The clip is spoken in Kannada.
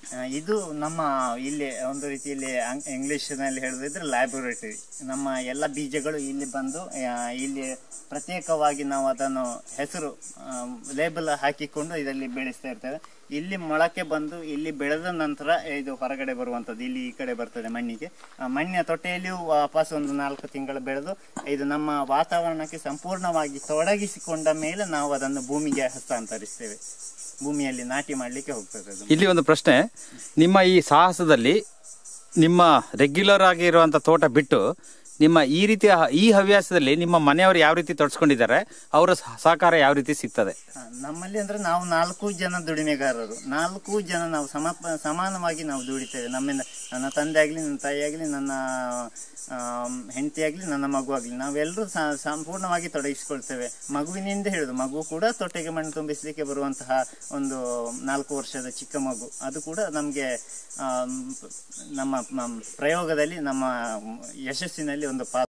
ಇದು ನಮ್ಮ ಇಲ್ಲಿ ಒಂದು ರೀತಿಯಲ್ಲಿ ಇಂಗ್ಲಿಷ್ನಲ್ಲಿ ಹೇಳೋದಿದ್ರೆ ಲ್ಯಾಬೊರೇಟರಿ. ನಮ್ಮ ಎಲ್ಲ ಬೀಜಗಳು ಇಲ್ಲಿ ಬಂದು ಇಲ್ಲಿ ಪ್ರತ್ಯೇಕವಾಗಿ ನಾವು ಅದನ್ನು ಹೆಸರು ಲೇಬಲ್ ಹಾಕಿಕೊಂಡು ಇದರಲ್ಲಿ ಬೆಳೆಸ್ತಾ ಇರ್ತೇವೆ. ಇಲ್ಲಿ ಮೊಳಕೆ ಬಂದು ಇಲ್ಲಿ ಬೆಳೆದ ನಂತರ ಇದು ಹೊರಗಡೆ ಬರುವಂಥದ್ದು ಇಲ್ಲಿ ಈ ಕಡೆ ಬರ್ತದೆ ಮಣ್ಣಿಗೆ. ಮಣ್ಣಿನ ತೊಟ್ಟೆಯಲ್ಲಿಯೂ ವಾಪಸ್ ಒಂದು 4 ತಿಂಗಳು ಬೆಳೆದು ಇದು ನಮ್ಮ ವಾತಾವರಣಕ್ಕೆ ಸಂಪೂರ್ಣವಾಗಿ ತೊಡಗಿಸಿಕೊಂಡ ಮೇಲೆ ನಾವು ಅದನ್ನು ಭೂಮಿಗೆ ಹಸ್ತಾಂತರಿಸ್ತೇವೆ. ಭೂಮಿಯಲ್ಲಿ ನಾಟಿ ಮಾಡಲಿಕ್ಕೆ ಹೋಗ್ತದೆ. ಇಲ್ಲಿ ಒಂದು ಪ್ರಶ್ನೆ, ನಿಮ್ಮ ಈ ಸಾಹಸದಲ್ಲಿ ನಿಮ್ಮ ರೆಗ್ಯುಲರ್ ಆಗಿರುವಂಥ ತೋಟ ಬಿಟ್ಟು ನಿಮ್ಮ ಈ ರೀತಿಯ ಈ ಹವ್ಯಾಸದಲ್ಲಿ ನಿಮ್ಮ ಮನೆಯವರು ಯಾವ ರೀತಿ ತೊಡಸ್ಕೊಂಡಿದ್ದಾರೆ, ಅವರ ಸಹಕಾರ ಯಾವ ರೀತಿ ಸಿಗ್ತದೆ? ನಮ್ಮಲ್ಲಿ ಅಂದ್ರೆ ನಾವು 4 ಜನ ದುಡಿಮೆಗಾರರು, 4 ಜನ ನಾವು ಸಮಾನವಾಗಿ ನಾವು ದುಡಿತೇವೆ. ನಮ್ಮಿಂದ ನನ್ನ ತಂದೆ ಆಗಲಿ, ನನ್ನ ತಾಯಿ ಆಗಲಿ, ನನ್ನ ಹೆಂಡತಿ ಆಗಲಿ, ನನ್ನ ಮಗು ಆಗಲಿ, ನಾವೆಲ್ಲರೂ ಸಂಪೂರ್ಣವಾಗಿ ತೊಡಗಿಸಿಕೊಳ್ತೇವೆ. ಮಗುವಿನಿಂದ ಹಿಡಿದು ಮಗು ಕೂಡ ತೊಟ್ಟೆಗೆ ಮಣ್ಣು ತುಂಬಿಸಲಿಕ್ಕೆ ಬರುವಂತಹ ಒಂದು 4 ವರ್ಷದ ಚಿಕ್ಕ ಮಗು, ಅದು ಕೂಡ ನಮಗೆ ನಮ್ಮ ಪ್ರಯೋಗದಲ್ಲಿ ನಮ್ಮ ಯಶಸ್ಸಿನಲ್ಲಿ ಒಂದು